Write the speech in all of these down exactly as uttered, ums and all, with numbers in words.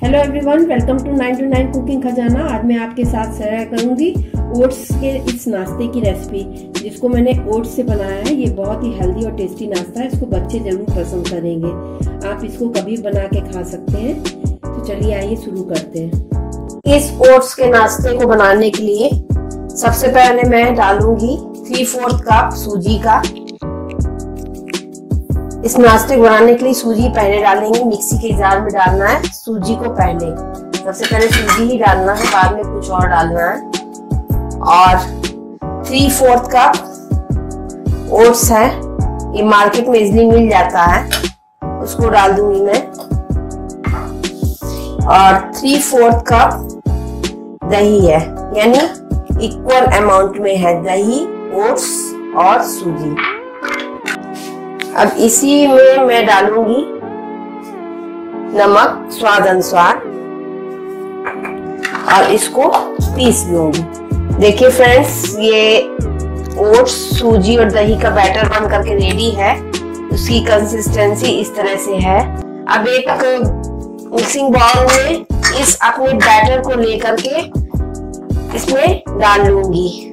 Hello everyone, welcome to nine two nine cooking खजाना। आज मैं आपके साथ शेयर करूंगी ओट्स के इस नाश्ते की रेसिपी, जिसको मैंने ओट्स से बनाया है। ये बहुत ही हेल्दी और टेस्टी नाश्ता है। इसको बच्चे जरूर पसंद करेंगे। आप इसको कभी बना के खा सकते हैं। तो चलिए आइए शुरू करते हैं। इस ओट्स के नाश्ते को बनाने के लिए सबसे पहले मैं डालूंगी थ्री फोर्थ कप सूजी का। इस नाश्ते को बनाने के लिए सूजी पहले डालेंगे, मिक्सी के जार में डालना है सूजी को पहले। सबसे पहले सूजी ही डालना है, बाद में कुछ और डालना है। और थ्री फोर्थ कप ओट्स है, ये मार्केट में इजीली मिल जाता है, उसको डाल दूंगी मैं। और थ्री फोर्थ कप दही है, यानी इक्वल अमाउंट में है दही, ओट्स और सूजी। अब इसी में मैं डालूंगी नमक स्वाद अनुसार और इसको पीस लूंगी। देखिए फ्रेंड्स, ये ओट्स, सूजी और दही का बैटर बन करके रेडी है। उसकी कंसिस्टेंसी इस तरह से है। अब एक मिक्सिंग बाउल में इस अपने बैटर को लेकर के इसमें डाल लूंगी।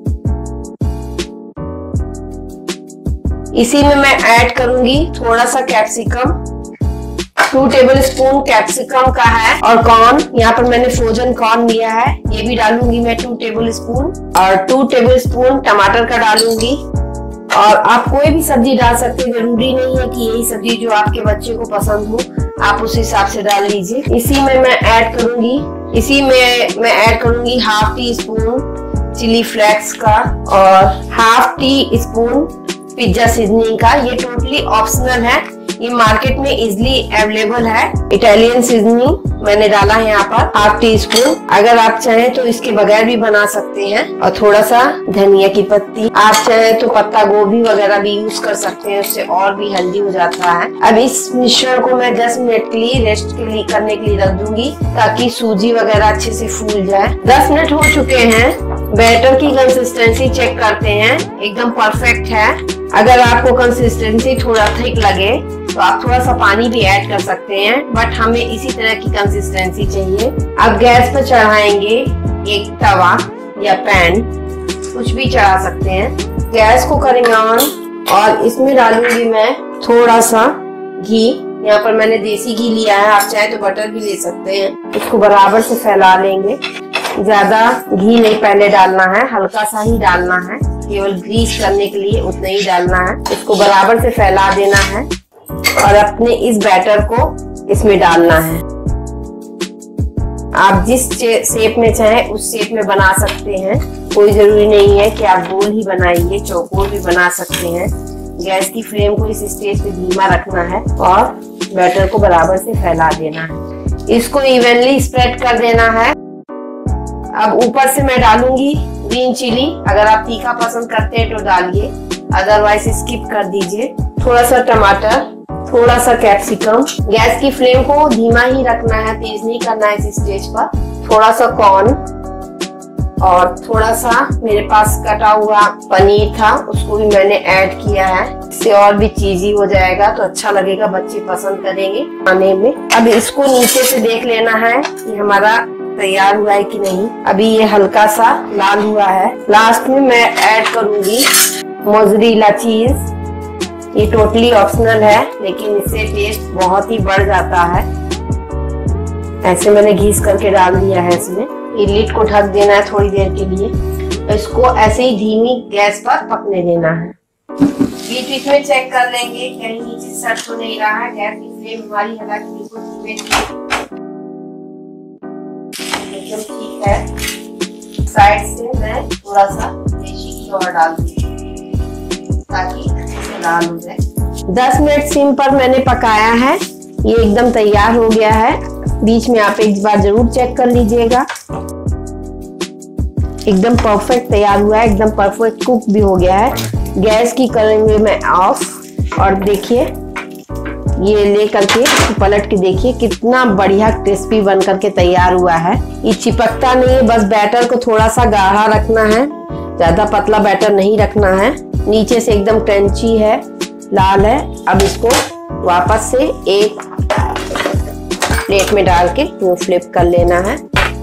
इसी में मैं ऐड करूंगी थोड़ा सा capsicum, two tablespoon capsicum का है। और कॉर्न, यहाँ पर मैंने फ्रोजन कॉर्न लिया है, ये भी डालूंगी मैं टू टेबल स्पून। और टू टेबल स्पून टमाटर का डालूंगी। और आप कोई भी सब्जी डाल सकते हैं, जरूरी नहीं है कि यही सब्जी जो आपके बच्चे को पसंद हो, आप उस हिसाब से डाल लीजिए। इसी में मैं ऐड करूंगी इसी में मैं ऐड करूंगी half teaspoon chilli flakes का और half teaspoon pizza seasoning का। ये टोटली ऑप्शनल है, ये मार्केट में इजीली अवेलेबल है। इटालियन सीजनिंग मैंने डाला है यहाँ पर हाफ टी स्पून। अगर आप चाहें तो इसके बगैर भी बना सकते हैं। और थोड़ा सा धनिया की पत्ती, आप चाहें तो पत्ता गोभी वगैरह भी यूज कर सकते हैं, उससे और भी हेल्दी हो जाता है। अब इस मिश्रण को मैं दस मिनट के लिए रेस्ट के लिए करने के लिए रख दूंगी, ताकि सूजी वगैरह अच्छे से फूल जाए। दस मिनट हो चुके हैं। बैटर की कंसिस्टेंसी चेक करते हैं, एकदम परफेक्ट है। अगर आपको कंसिस्टेंसी थोड़ा थिक लगे तो आप थोड़ा सा पानी भी ऐड कर सकते हैं, बट हमें इसी तरह की कंसिस्टेंसी चाहिए। अब गैस पर चढ़ाएंगे एक तवा या पैन, कुछ भी चढ़ा सकते हैं। गैस को करेंगे ऑन और इसमें डालूंगी मैं थोड़ा सा घी। यहाँ पर मैंने देसी घी लिया है, आप चाहे तो बटर भी ले सकते हैं। इसको बराबर से फैला लेंगे। ज्यादा घी नहीं पहले डालना है, हल्का सा ही डालना है, केवल ग्रीस करने के लिए उतना ही डालना है। इसको बराबर से फैला देना है और अपने इस बैटर को इसमें डालना है। आप जिस शेप में चाहें उस शेप में बना सकते हैं, कोई जरूरी नहीं है कि आप गोल ही बनाइए, चौकोर भी बना सकते हैं। गैस की फ्लेम को इस स्टेज पे धीमा रखना है और बैटर को बराबर से फैला देना है। इसको इवनली स्प्रेड कर देना है। अब ऊपर से मैं डालूंगी ग्रीन चिली, अगर आप तीखा पसंद करते हैं तो डालिए, अदरवाइज स्किप कर दीजिए। थोड़ा सा टमाटर, थोड़ा सा कैप्सिकम। गैस की फ्लेम को धीमा ही रखना है, तेज नहीं करना है इस स्टेज पर। थोड़ा सा कॉर्न और थोड़ा सा मेरे पास कटा हुआ पनीर था, उसको भी मैंने ऐड किया है। इससे और भी चीजी हो जाएगा तो अच्छा लगेगा, बच्चे पसंद करेंगे खाने में। अब इसको नीचे से देख लेना है कि हमारा तैयार हुआ है कि नहीं। अभी ये हल्का सा लाल हुआ है। लास्ट में मैं ऐड करूंगी मोज़रेला चीज। ये टोटली ऑप्शनल है, लेकिन इससे टेस्ट बहुत ही बढ़ जाता है। ऐसे मैंने घीस करके डाल दिया है इसमें। ये लिड को ढक देना है थोड़ी देर के लिए। इसको ऐसे ही धीमी गैस पर पकने देना है। बीच बीच में चेक कर लेंगे कहीं नीचे सट तो नहीं रहा है। गैस की फ्लेम हमारी हालांकि बिल्कुल धीमे एकदम ठीक है। साइड से मैं थोड़ा सा देसी घी और डाल दूंगी ताकि अच्छे से लाल हो जाए। दस मिनट सिम पर मैंने पकाया है, ये एकदम तैयार हो गया है। बीच में आप एक बार जरूर चेक कर लीजिएगा। एकदम परफेक्ट तैयार हुआ है, एकदम परफेक्ट कुक भी हो गया है। गैस की करेंगे मैं ऑफ और देखिए ये ले करके पलट के देखिए कितना बढ़िया क्रिस्पी बन करके तैयार हुआ है। ये चिपकता नहीं है, बस बैटर को थोड़ा सा गाढ़ा रखना है, ज्यादा पतला बैटर नहीं रखना है। नीचे से एकदम क्रंची है, लाल है। अब इसको वापस से एक प्लेट में डाल के वो फ्लिप कर लेना है।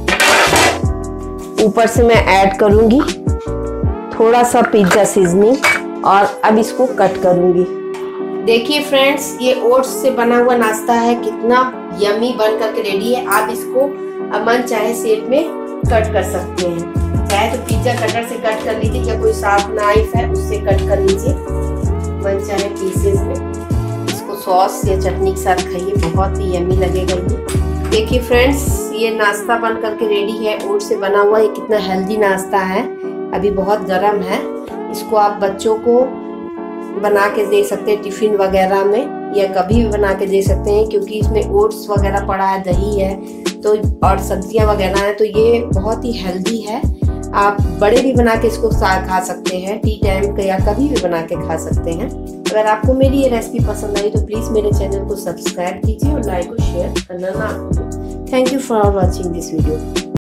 ऊपर से मैं ऐड करूंगी थोड़ा सा पिज्जा सीजनिंग और अब इसको कट करूंगी। देखिए फ्रेंड्स, ये ओट्स से बना हुआ नाश्ता है, कितना यमी बन करके रेडी है। आप इसको मन चाहे शेप में कट कर सकते हैं, चाहे तो पिज्जा कटर से कट कर लीजिए या कोई शार्प नाइफ है उससे कट कर लीजिए मन चाहे पीसेस में। इसको सॉस या चटनी के साथ खाइए, बहुत ही यमी लगेगा ये। देखिए फ्रेंड्स, ये नाश्ता बन करके रेडी है, ओट्स से बना हुआ। ये कितना हेल्दी नाश्ता है, अभी बहुत गर्म है। इसको आप बच्चों को बना के दे सकते हैं टिफिन वगैरह में, या कभी भी बना के दे सकते हैं, क्योंकि इसमें ओट्स वगैरह पड़ा है, दही है तो और सब्जियां वगैरह है, तो ये बहुत ही हेल्दी है। आप बड़े भी बना के इसको खा सकते हैं, टी टाइम का या कभी भी बना के खा सकते हैं। अगर आपको मेरी ये रेसिपी पसंद आई तो प्लीज मेरे चैनल को सब्सक्राइब कीजिए और लाइक और शेयर करना ना भूलें। Thank you for watching this video.